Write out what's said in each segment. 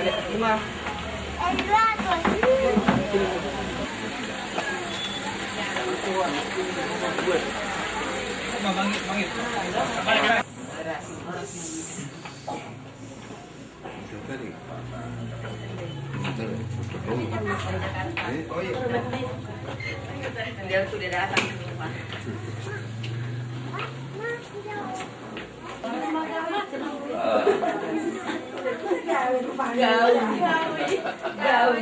Dia sudah datang ke rumah. Gaul.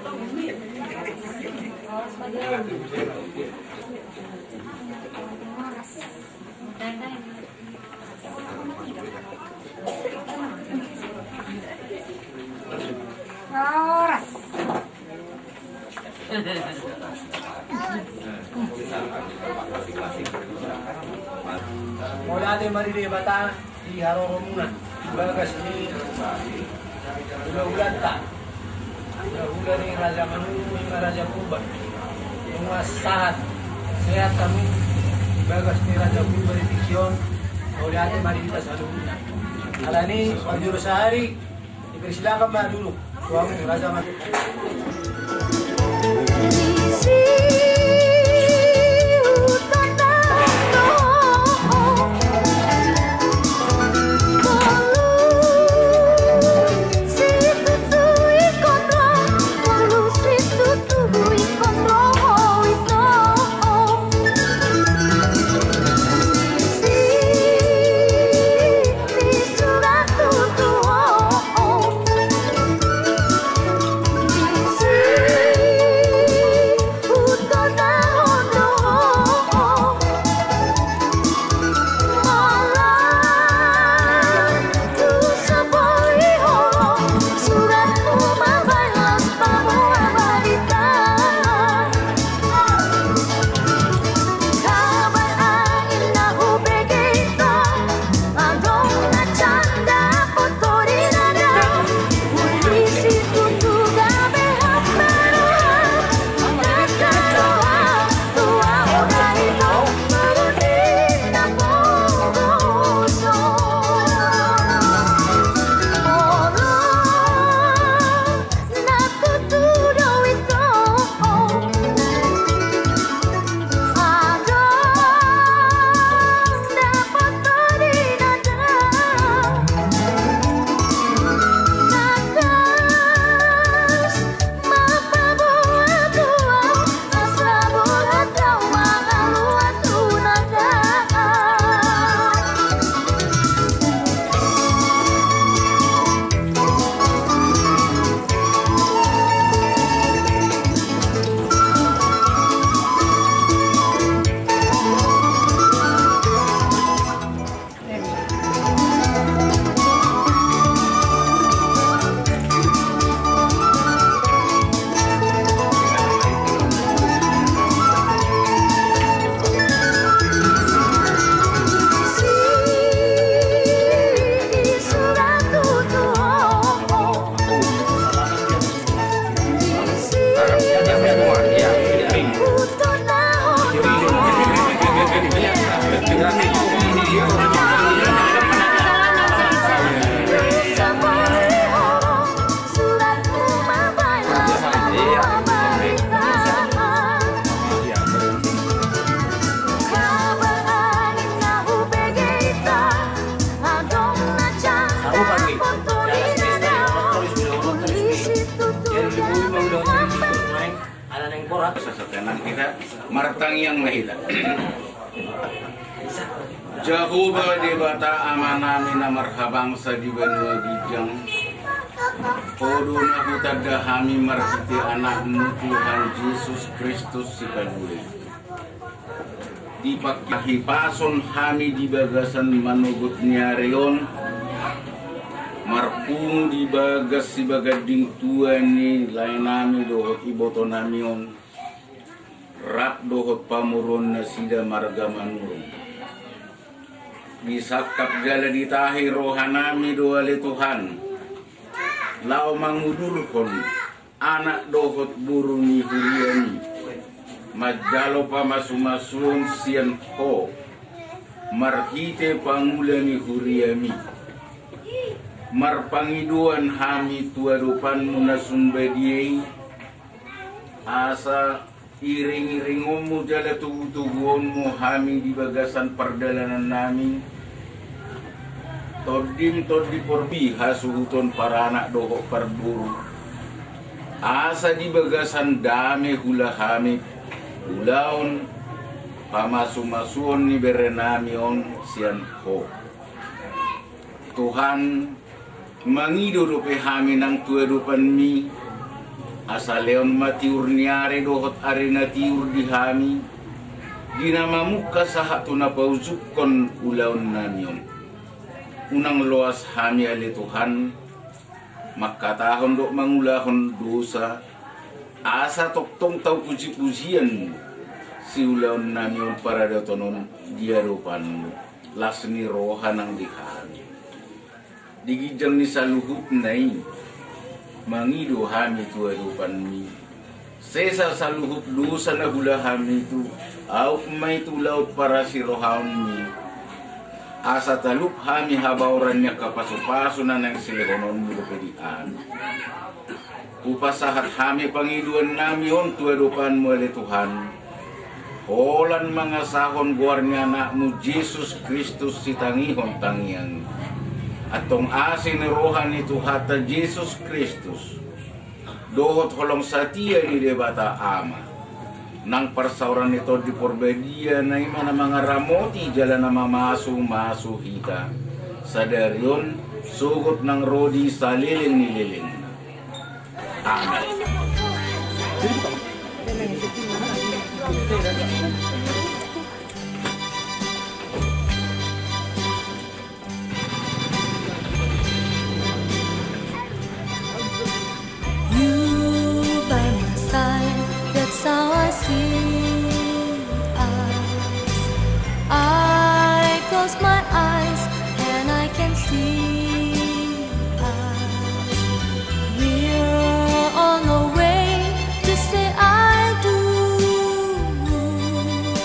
Mau dati mari di bata di Haroromunan bagas ni ulah-ulah tak ulah ni Raja Manulu ni Raja Purba yung masahat sehat kami bagas ni Raja Purba di Fiksion mau dati mari di Tasalu ala ni Pajuro Sehari dipersilakan mbak dulu suami Raja Manulu. kita martang yang mahila Jahuba di bata amana mina marhabang sa di benua gijang Podun aku tada hami marhiti anakmu Tuhan Yesus Kristus si kaduli Dipakihi pason hami di bagasan manugut nyareon Marpung di bagas si bagading tuani lainami dohot iboto namion Rap dohot pamuron na sida marga manurong Bisakap jala ditahi rohanami doale Tuhan Lao mangudurkon anak dohot buruni huriani Majalo pa masumasuon siyan ho Marhite pangulani huriami marpangiduan hami tuadupan munasun badiai asa iring-iringomu jala tugu-tuguonmu hami di bagasan perdalanan nami todim porbi hasuhuton para anak dohok parburu asa di bagasan dame hula hami ulaon pamasu-masuon ni berenamion sian ho Tuhan mangido dope hami nang tuadupan mi asa leon matiur niare dohot arena tiur di hami dinama muka sahat tuna pauzukon ulaon namion unang loas hami ale Tuhan maka tahon dok mangulahon dosa asa toktong tau puji-pujian si ulaon namion para datonon diarupan lasni rohanang dikami digijang ni saluhut nai mangido hami tuadupan mi sesa saluhut dosa na hula hami tu au mai tu laut para si rohaon mi asa talup hami habaurannya kapasu-pasu na nang silehonon mulu pedian upasahat hami pangiduan namion tuadupan mo ale Tuhan holan mga sahon guarnya anakmu Yesus Kristus si tangihon tangiang atong asin rohan itu hata Yesus Kristus dohot holong satia ni debata ama nang persauran itu di porbedia na imana mga ramoti jalan nama masu hita sadarion sugot ng rodi sa liling amen. That's how I see us. I close my eyes and I can see us. We're on the way to say I do.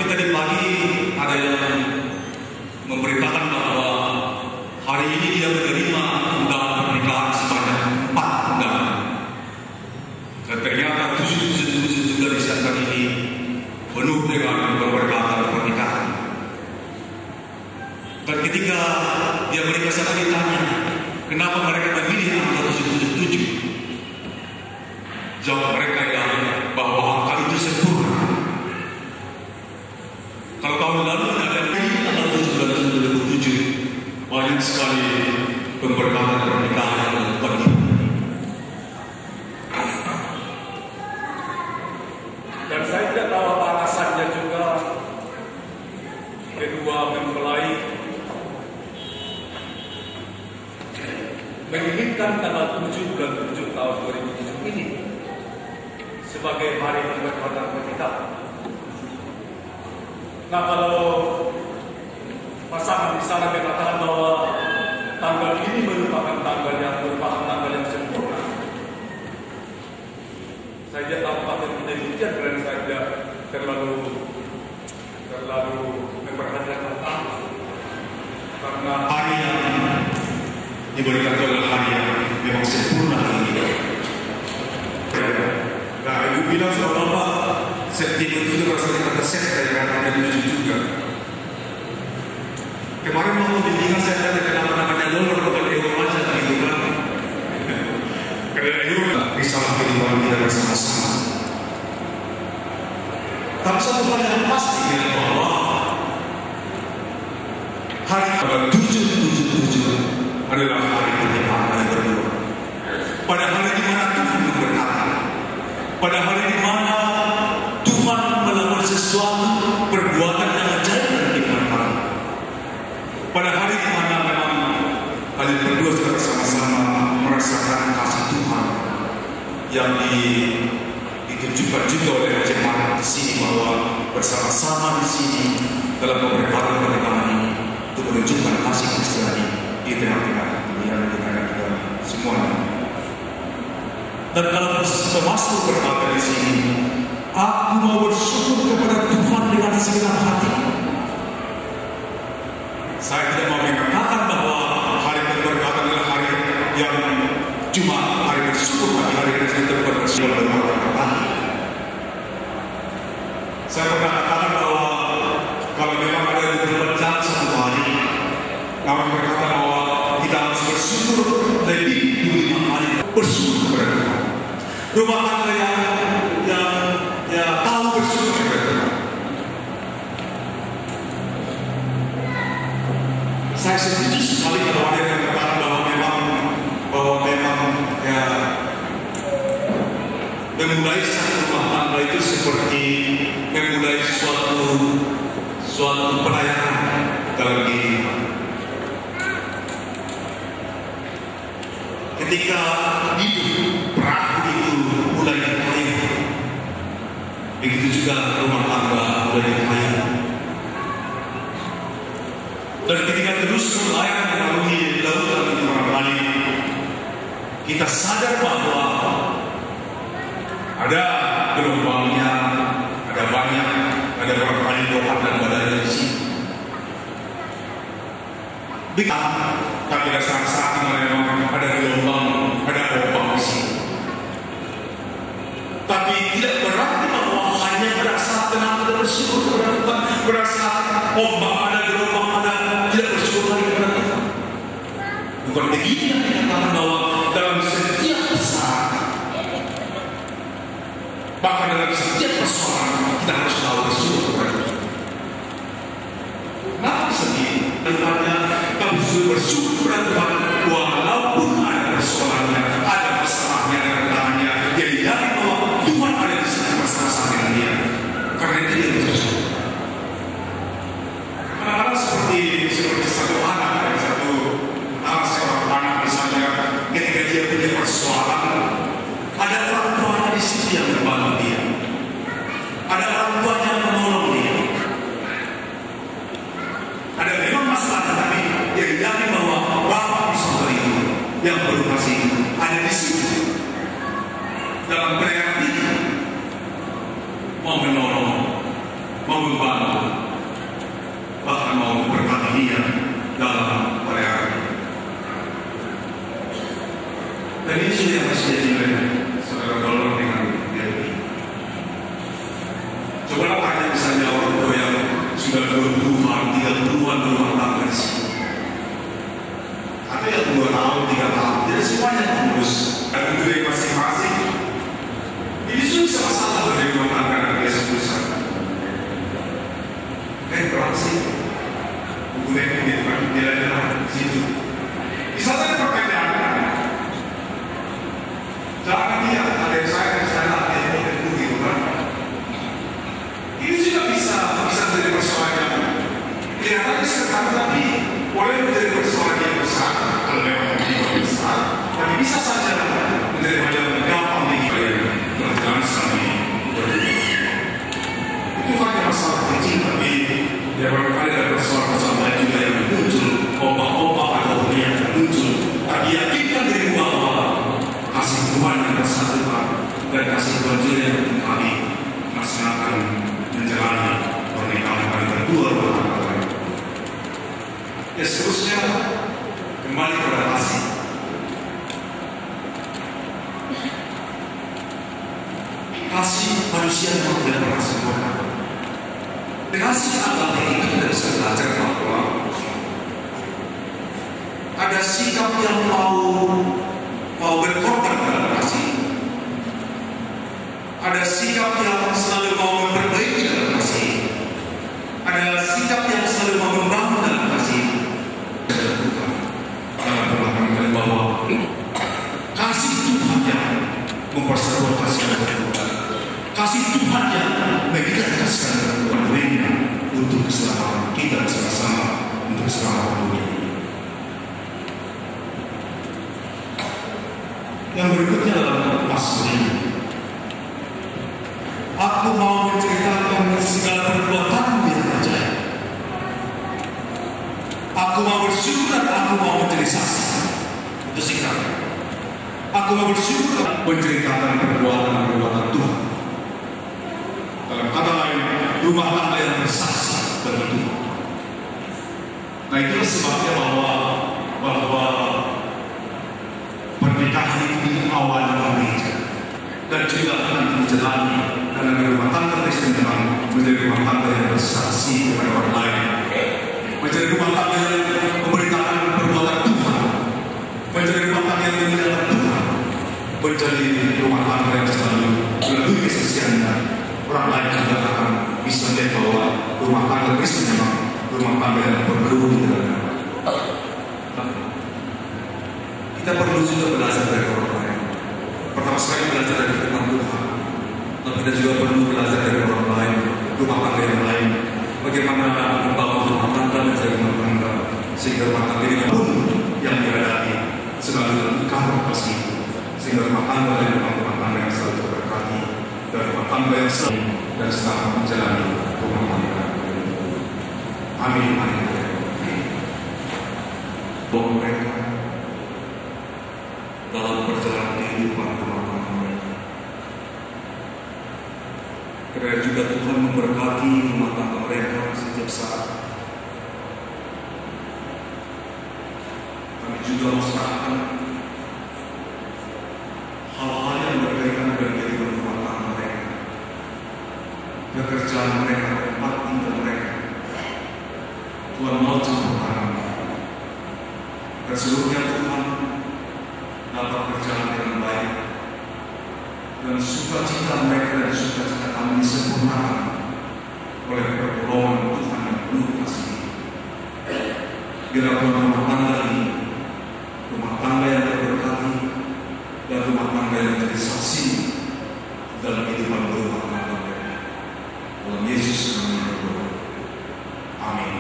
tadi pagi ada yang memberitakan bahwa hari ini dia menerima undangan pernikahan sebanyak 4 undangan. Dan ternyata 7 juga disiapkan ini penuh dengan keberkatan pernikahan. Dan ketika dia menikah sana ditanya, kenapa mereka memilih angka 777? Jawab mereka yang bahwa angka itu sempurna. Kalau tahun lalu ada tanggal 7 banyak sekali pemberkatan pernikahan yang penting. Dan saya tidak tahu apa alasannya juga kedua mempelai menginginkan tanggal 7 bulan 7 tahun 2007 ini sebagai hari pemberkatan pernikahan. Nah, kalau pasangan di sana mengatakan bahwa tanggal ini merupakan tanggal yang sempurna, saya tidak tahu apa yang demikian karena saya tidak terlalu memperhatikan tanggal, karena Hari yang diberikan adalah hari yang memang sempurna ini. Nah, ibu bilang sama bapak, sentimen itu rasanya terkeset dari kata 7 juga. Kemarin waktu bimbingan saya kata kenapa namanya lolor bukan ego aja gitu kan? Karena ego risalah kehidupan kita bersama-sama. Tapi satu hal yang pasti bahwa hari tanggal 777 adalah hari pernikahan yang berdua. Pada hari di mana Tuhan berkata, pada hari di mana Tuhan melakukan sesuatu perbuatan yang ajaib dan diperlukan. Pada hari di mana memang kalian berdua sudah bersama-sama merasakan kasih Tuhan yang ditunjukkan juga oleh jemaat di sini bahwa bersama-sama di sini dalam pemberkatan pernikahan ini untuk menunjukkan kasih Kristiani di tengah-tengah dunia dan di tengah kita semuanya. Dan kalau Pemasmur berkata di sini, aku mau bersyukur kepada Tuhan dengan segenap hati. Saya tidak mau mengatakan bahwa hari pemberkatan adalah hari yang cuma hari bersyukur, bagi hari yang kita bersyukur berkata. Saya pernah katakan bahwa kalau memang ada yang berpecah satu hari, kami berkata bahwa kita harus bersyukur lebih dari 5 kali bersyukur kepada Tuhan. Rumah tangga yang tahu bersyukur kepada Tuhan. Saya setuju sekali kalau ada yang mengatakan bahwa memang ya memulai satu rumah tangga itu seperti memulai suatu pelayanan dalam diri. Ketika hidup perahu itu mulai dikayu, begitu juga rumah tangga mulai dikayu. Dan ketika terus berlayar melalui lautan itu barangkali kita sadar bahwa ada gelombangnya, ada banyak, ada barangkali doa dan badai di sini. Tapi ada saat-saat memang ada gelombang, ada ombak di sini. Tapi tidak berarti bahwa hanya berasa tenang dan bersyukur kepada Tuhan, berasa ombak ada, gelombang ada, tidak bersyukur lagi kepada Tuhan. Bukan begini yang dikatakan bahwa dalam setiap saat, bahkan dalam setiap persoalan kita harus selalu bersyukur kepada Tuhan. Kenapa sedih? Tempatnya kami sudah bersyukur kepada Tuhan walaupun ada persoalannya, ada masalahnya, ada rentangannya. Jadi dari bahwa Tuhan ada di sini bersama-sama dengan dia. Karena itu dia bersyukur. Karena seperti satu anak, seorang anak misalnya, ketika dia punya persoalan, ada orang tuanya di situ yang membantu dia. Ada mau membantu, bahkan mau memberkati dia dalam perayaan. Dan ini sudah yang masih jadi saudara dolor dengan dia ini. Cobalah tanya misalnya orang tua yang sudah 20-an, 30-an rumah tangga di sini. Atau yang 2 tahun, 3 tahun, jadi semuanya mengurus dan untuk masing-masing. Ini sudah bisa masalah dari rumah tangga dan dia sebesar. Berapa sih? Bukunya ini dia ada di situ. Bisa saja pertanyaan. Jangan dia ada yang saya ada yang begitu kan? Ini juga bisa menjadi persoalan. Kelihatannya sederhana tapi boleh menjadi persoalan yang besar kalau memang tidak besar. Tapi bisa saja menjadi hal yang gampang bagi perjalanan sami. Itu hanya masalah kecil tapi ya barangkali ada persoalan-persoalan juga yang muncul, ombak-ombak atau yang muncul. Tapi yakinkan diri bahwa kasih Tuhan yang bersatukan dan kasih Tuhan juga yang kami melaksanakan menjalani pernikahan kali kedua berkali-kali. Ya seterusnya kembali kepada kasih. Kasih manusia yang tidak pernah sempurna. Kasih Allah ini kita bisa belajar bahwa ada sikap yang mau berkorban dalam kasih. Ada sikap yang selalu mau memperbaiki dalam kasih. Ada sikap yang selalu mau membangun dalam kasih. Jangan berlakukan bahwa kasih Tuhan yang memperseruan kasih Tuhan. Kasih Tuhan yang mengikatkan kepada untuk keselamatan kita bersama-sama, untuk keselamatan dunia. Yang berikutnya adalah pasal ini. Aku mau menceritakan segala perbuatanmu yang ajaib. Aku mau bersyukur, aku mau menjadi saksi. Itu sikap. Aku mau bersyukur menceritakan perbuatan Tuhan. Dalam kata lain, rumah tangga yang bersaksi bagi Tuhan. Nah itulah sebabnya bahwa pernikahan itu awal gereja dan juga akan menjalani karena rumah tangga Kristen memang menjadi rumah tangga yang bersaksi kepada orang lain, menjadi rumah tangga yang memberitakan perbuatan Tuhan, menjadi rumah tangga yang memuliakan Tuhan, menjadi rumah tangga yang selalu lebih kesaksiannya. Orang lain juga akan bisa melihat bahwa rumah tangga Kristen memang rumah tangga yang bergerak di dalam. Kita perlu juga belajar dari orang lain. Pertama sekali belajar dari firman Tuhan. Tapi kita juga perlu belajar dari orang lain, rumah tangga yang lain. Bagaimana membangun rumah tangga menjadi rumah tangga sehingga rumah tangga ini pun yang dihadapi selalu dalam kasih. Sehingga rumah tangga dan rumah tangga yang selalu terberkati dan rumah tangga yang selalu dan selalu menjalani rumah tangga. Amin. Amin. Bahwa mereka dalam perjalanan kehidupan rumah tangga mereka. Karena juga Tuhan memberkati rumah tangga mereka setiap saat. Kami juga merasakan hal-hal yang berkaitan dengan kehidupan rumah tangga mereka, pekerjaan mereka, tempat tinggal mereka. Tuhan mau campurkan agar seluruhnya Tuhan dapat berjalan dengan baik dan sukacita mereka dan sukacita kami disempurnakan oleh pertolongan Tuhan yang penuh kasih. Biarlah rumah tangga ini rumah tangga yang terberkati dan rumah tangga yang menjadi saksi dalam kehidupan berumah tangga mereka. Dalam Yesus kami berdoa. Amin.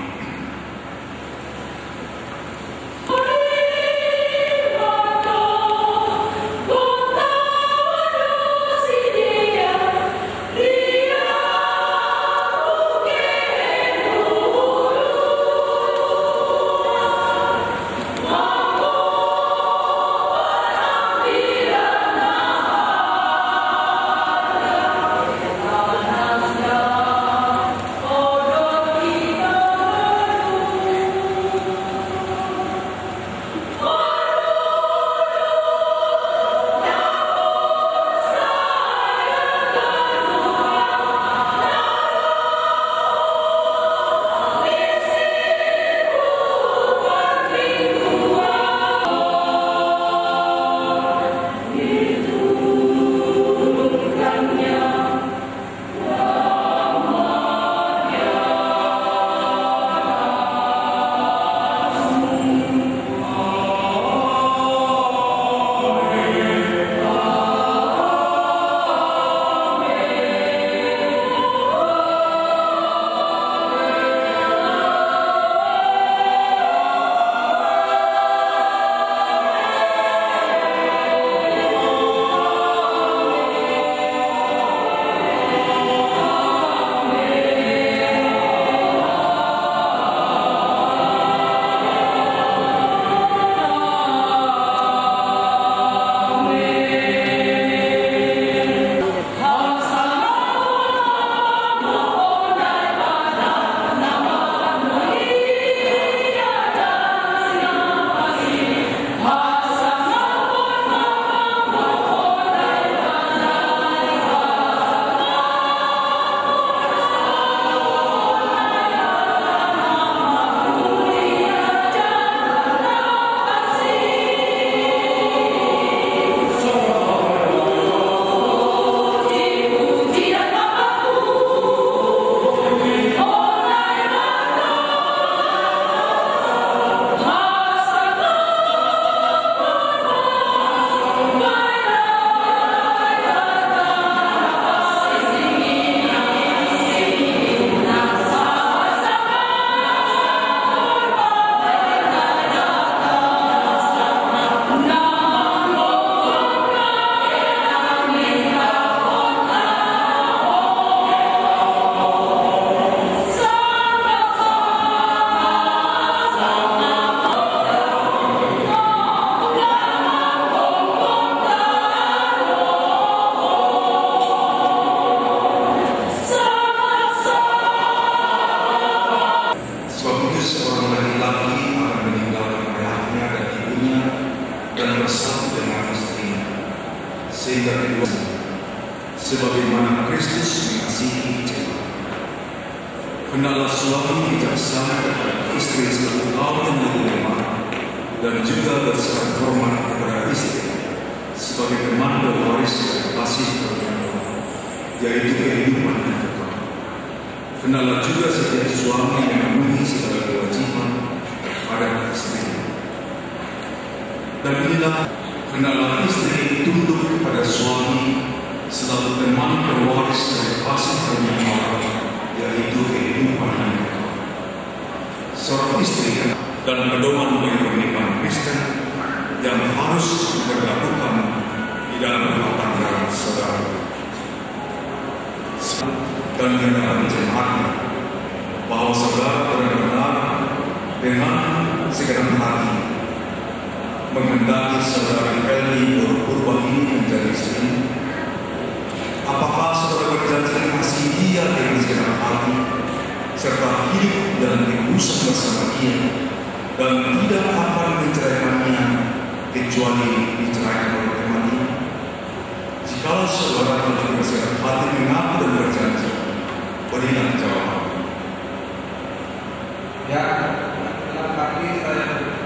Amen. sehingga kedua sebagaimana Kristus mengasihi jemaat. Hendaklah suami bijaksana kepada istri sebagai kaum yang lebih lemah dan juga bersikap hormat kepada istri sebagai teman dan waris dan kasih karunia Allah, yaitu kehidupan yang kekal. Hendaklah juga setiap suami yang memenuhi segala kewajiban pada istrinya. Dan inilah hendaklah istri tunduk kepada suami selalu teman dan waris dari kasih karunia Allah, yaitu kehidupan yang kekal. Seorang istri dan pedoman bagi pernikahan Kristen yang harus diberlakukan di dalam rumah tangga saudara dan di dalam jemaatnya, bahwa saudara benar-benar dengan segenap hati menghendaki saudara Eli berubah ini menjadi istri. Apakah saudara berjanji mengasihi dia dengan segenap hati serta hidup dalam kekudusan bersama dia dan tidak akan menceraikannya kecuali diceraikan oleh temannya? Jikalau saudara dengan segenap hati mengaku dan berjanji, berikan jawaban. Ya, segenap hati saya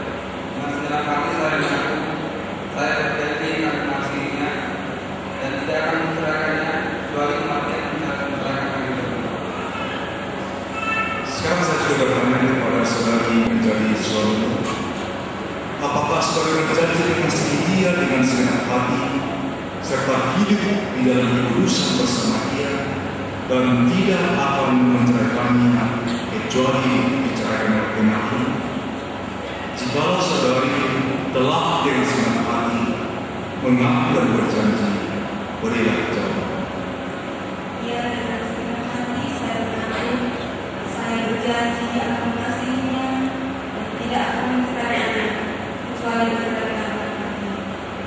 mengaku saya berjanji akan mengasihinya dan tidak akan menceraikannya kecuali kematian akan menceraikan kami berdua. Sekarang saya sudah bertanya kepada saudari menjadi suami, apakah saudara berjanji mengasihi dia dengan segenap hati serta hidup di dalam kekudusan bersama dia dan tidak akan menceraikannya kecuali diceraikan oleh temannya? Jikalau saudari telah dengan segenap hati mengaku dan berjanji, berilah jawaban. Ya, dengan segenap hati saya mengaku, saya berjanji akan mengasihinya dan tidak akan menceraikannya kecuali diceraikan oleh temannya.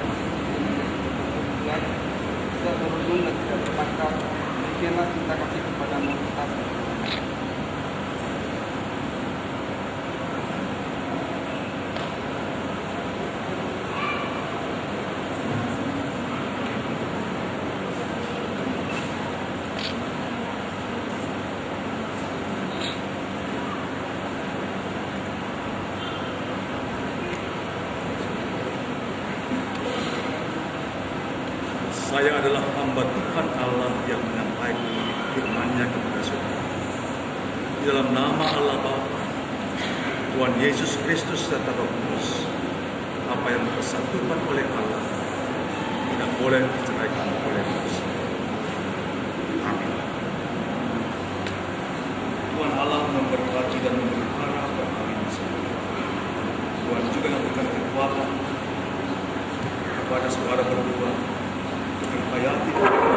Ya, tidak berundung dan tidak berpangkal, demikianlah cinta kasih kepadamu tetap. Saya adalah hamba Tuhan Allah yang menyampaikan firman-Nya kepada saudara. Di dalam nama Allah Bapa, Tuhan Yesus Kristus serta Roh Kudus, apa yang dipersatukan oleh Allah tidak boleh diceraikan oleh manusia. Amin. Tuhan Allah memberkati dan memelihara perkawin semua. Tuhan juga memberikan kekuatan kepada saudara berdua, hayati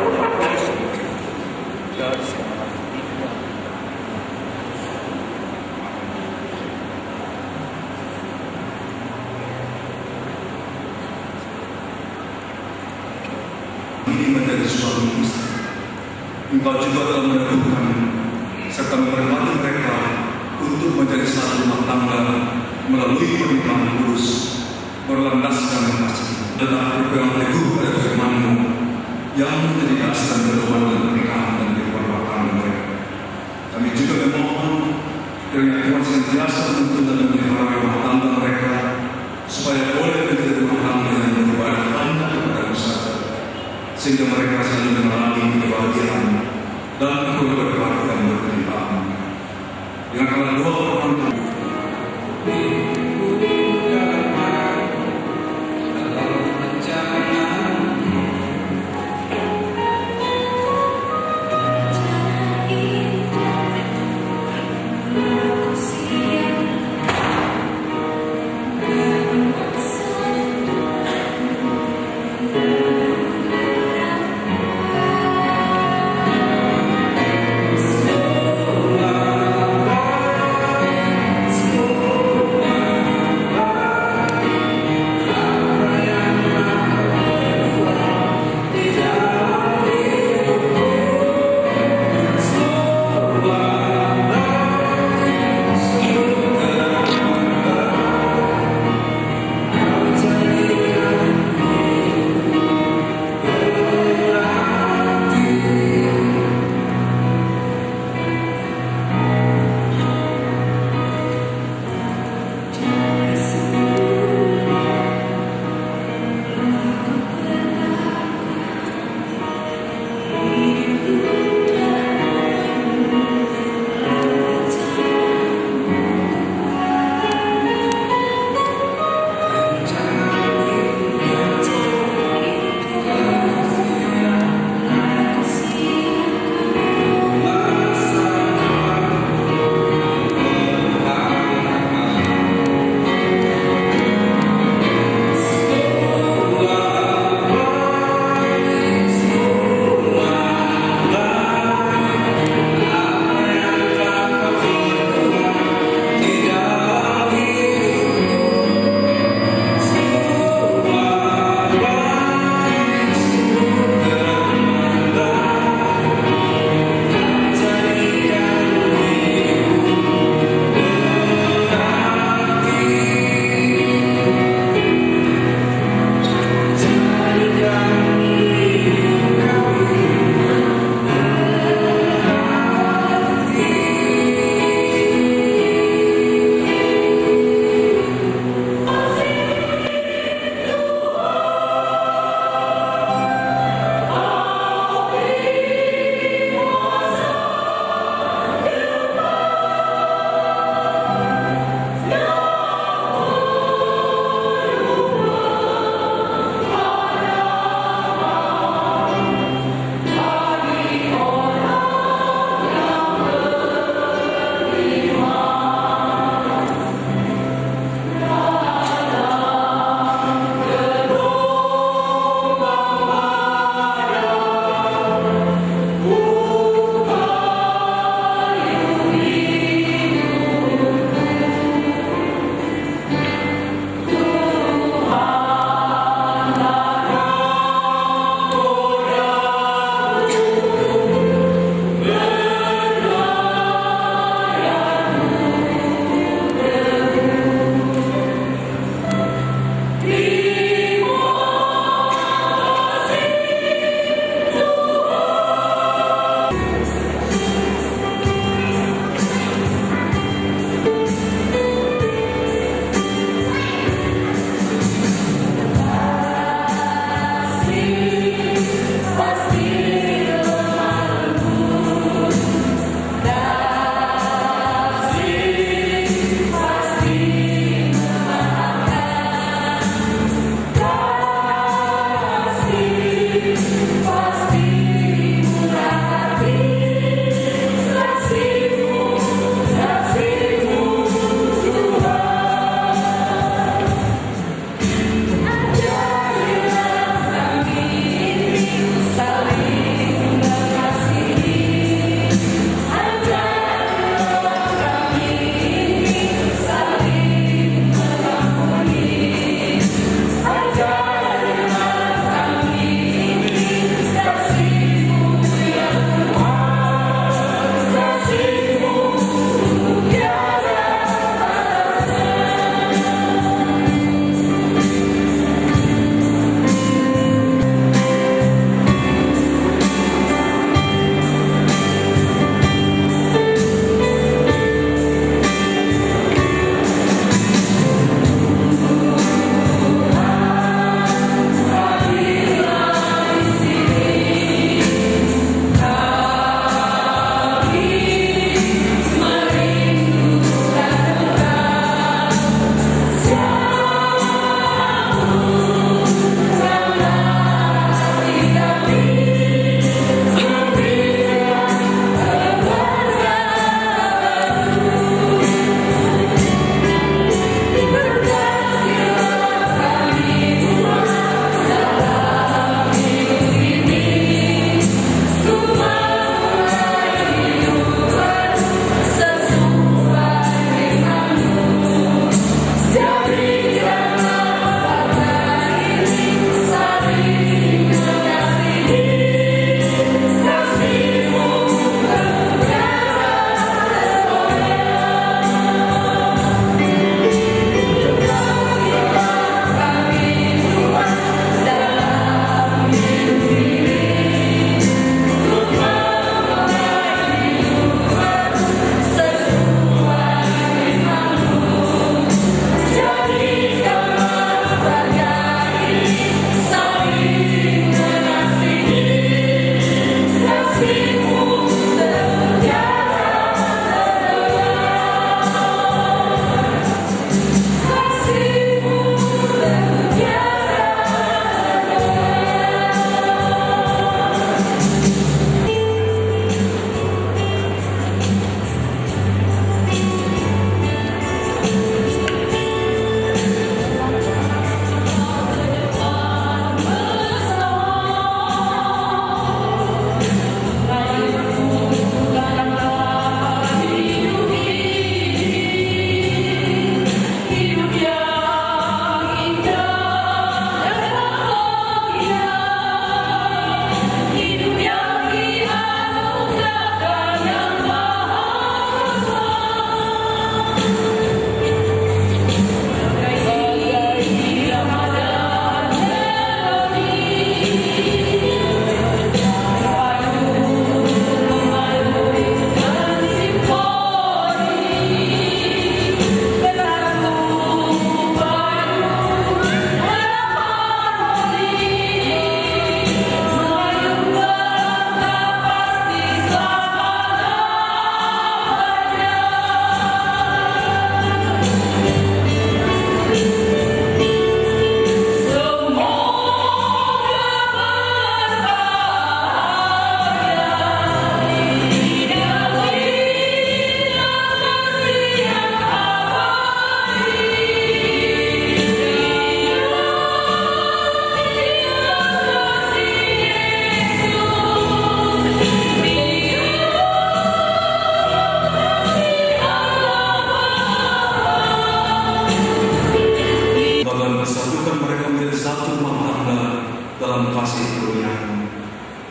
dari sekarang hingga ini menjadi suami istri. Engkau juga telah menentukan serta memberkati mereka untuk menjadi satu rumah tangga melalui pernikahan kudus berlandaskan kasih dan berpegang teguh pada firman-Mu yang menjadi dasar pedoman dan pernikahan dan kehidupan rumah tangga mereka. Kami juga memohon kiranya Tuhan senantiasa menuntun dan memelihara rumah tangga mereka supaya boleh menjadi rumah tangga yang beribadah hanya kepada-Mu saja, sehingga mereka selalu mengalami kebahagiaan dan keberkatan yang berlimpah. Dengan karena doa permohonan Thank you.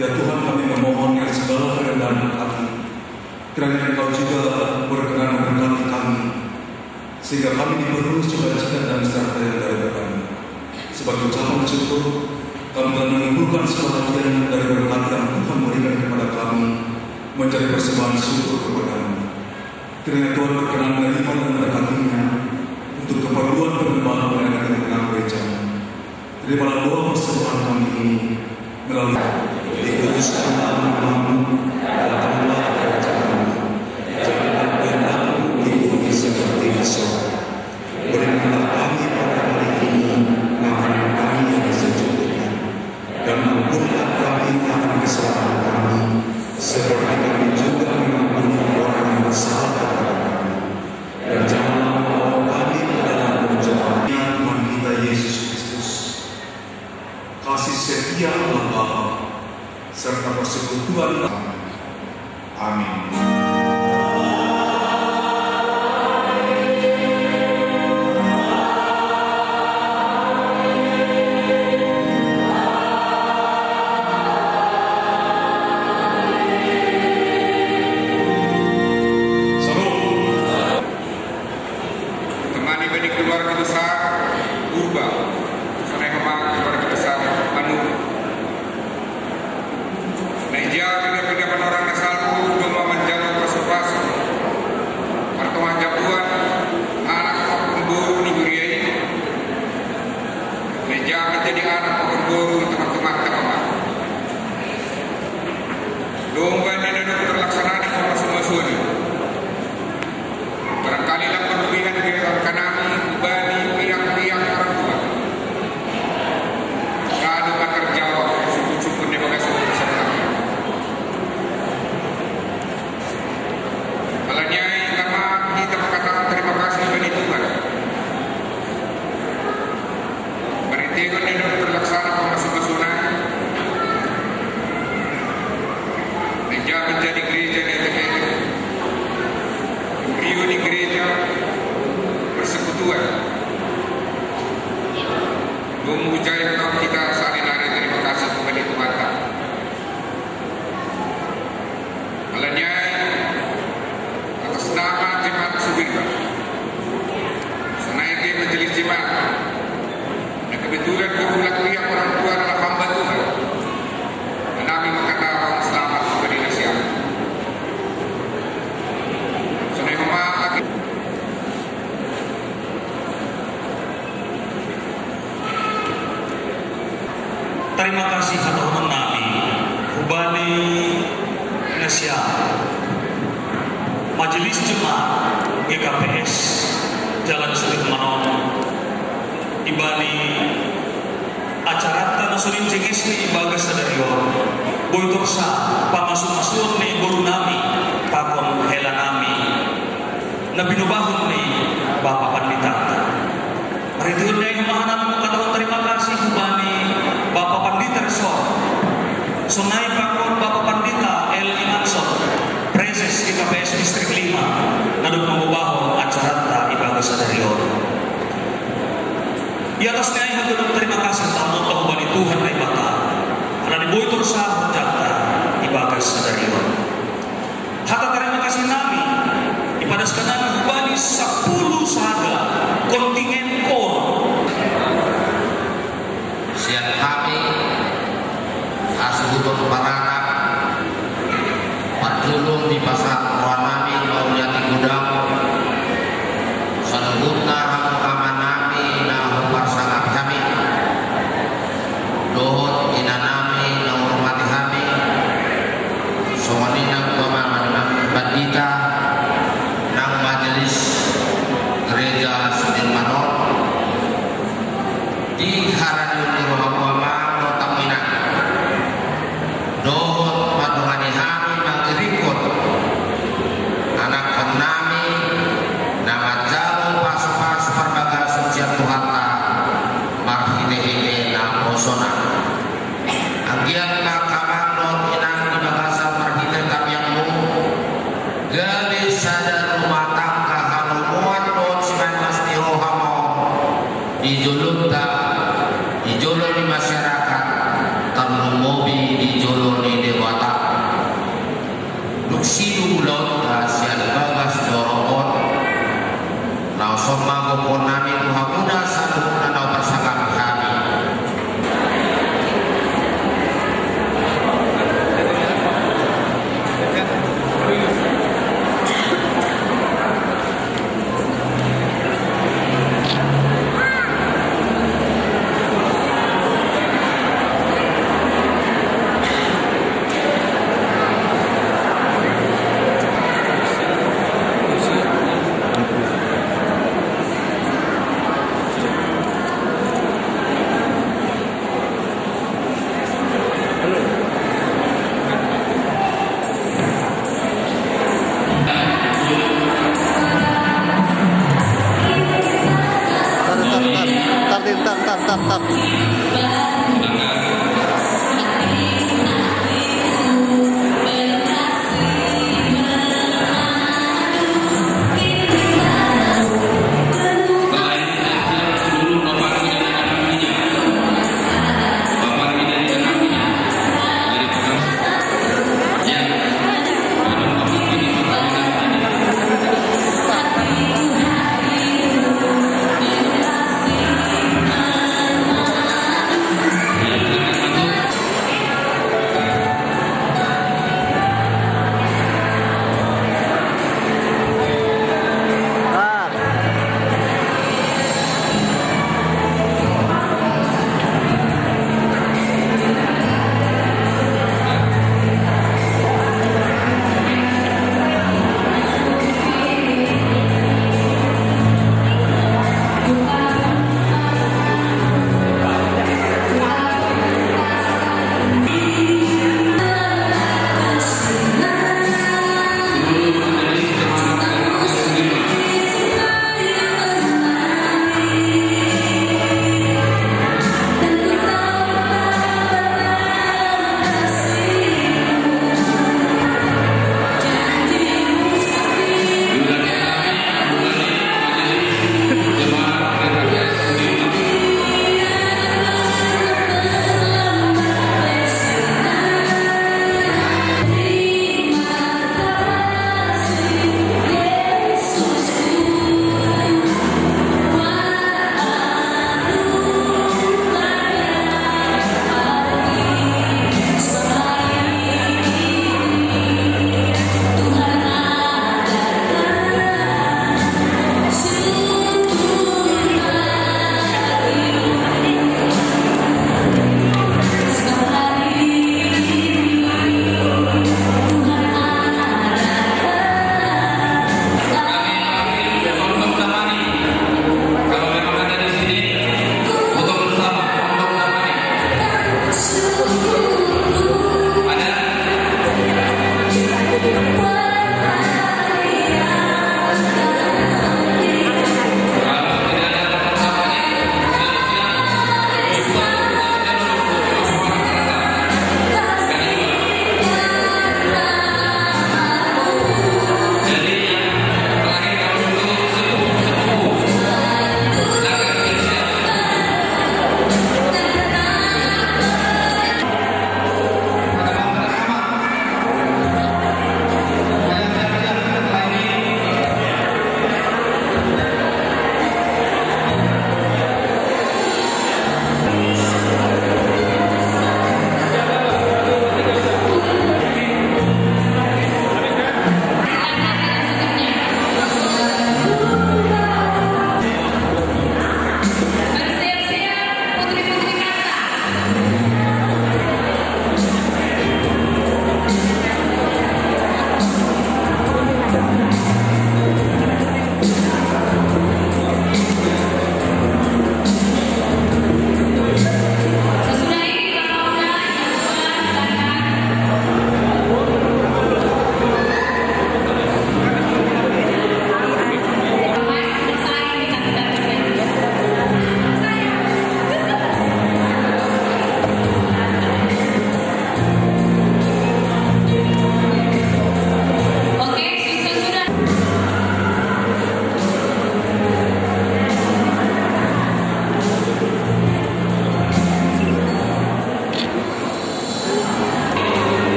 Ya Tuhan, kami memohon dengan segala kerendahan hati, kiranya Engkau juga berkenan memberkati kami, sehingga kami dipenuhi sukacita dan serta yang dari kami. Sebagai ucapan syukur, kami telah mengumpulkan sebagian dari berkat yang Tuhan berikan kepada kami menjadi persembahan syukur kepada-Mu. Kiranya Tuhan berkenan menerima dan memberkatinya untuk keperluan pengembangan pelayanan dengan gereja. Terimalah doa persembahan kami ini melalui dikuduskan nama-Mu dalam kerajaan-Mu. Janganlah kehendak-Mu di bumi seperti di surga. Berikanlah kami pada hari ini makanan kami yang secukupnya, dan ampunlah kami akan kesalahan kami, seperti kami juga mengampuni orang yang bersalah kepada kami. Dan janganlah membawa kami ke dalam pencobaan. Tuhan kita Yesus Kristus, kasih setia Allah Bapa, serta persekutuan. Amin. Terima kasih Tuhan Nabi Hubani Indonesia Majelis Jemaat GKPS Jalan Sudirman Ibali acara nasurin jengisni bagas sadarion boitorsa pamasuk-masuk ni guru nami pakon hela nami nabinubahun ni Bapak Pandita Ridhun yang maha katakan terima kasih Hubani Bapak Pandita Resor Sunai Pakon Bapak Pandita El Imanson Preses GKPS Distrik 5 Naduk membahon acara ibadah sadarion di atas nai hadirin terima kasih tamu Hubani Tuhan ay bata karena diboitor sa jata ibadah sadarion hata terima kasih nami ipadaskan nami Hubani 10 saga kontingen kor siap kami asubuh paranak patulung di pasar Wanami mau jati gudang sanubutna hamu amanami na hupar sangat kami dohot inanami na hormati kami soalnya pemahaman bandita nang majelis gereja Sudirman di Haradun Rohama Notamina dohot patungan hami magirikot anak kami nama jauh pas-pas perbaga sucian Tuhata marhine-hine na posona agian na kamandot inang di bagasan marhine tabiangmu galis sadar rumah tangga hanumuan dot 19 di Rohama di Julunta di Jolo di masyarakat terlalu mobi di Jolo di Totok.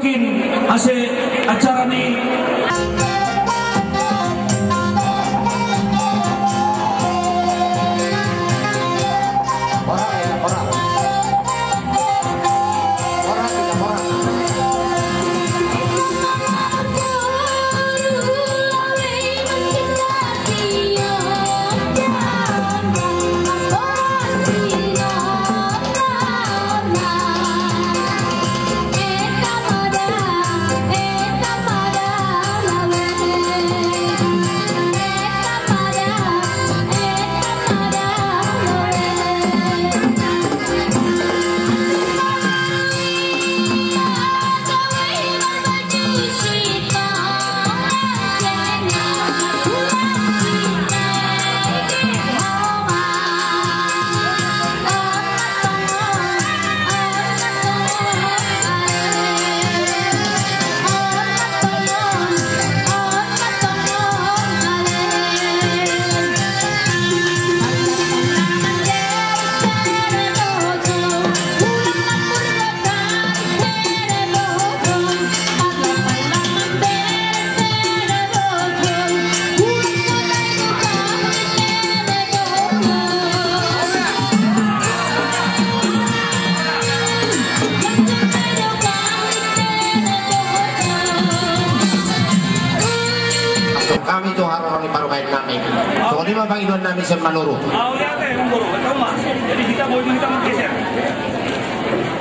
mungkin hasil acara ini. Kami itu harus diparumain kami. So ini mah Pangiduan nami sen manuru. Lihat mengurus, tahu mas. Jadi kita boleh kita menggeser.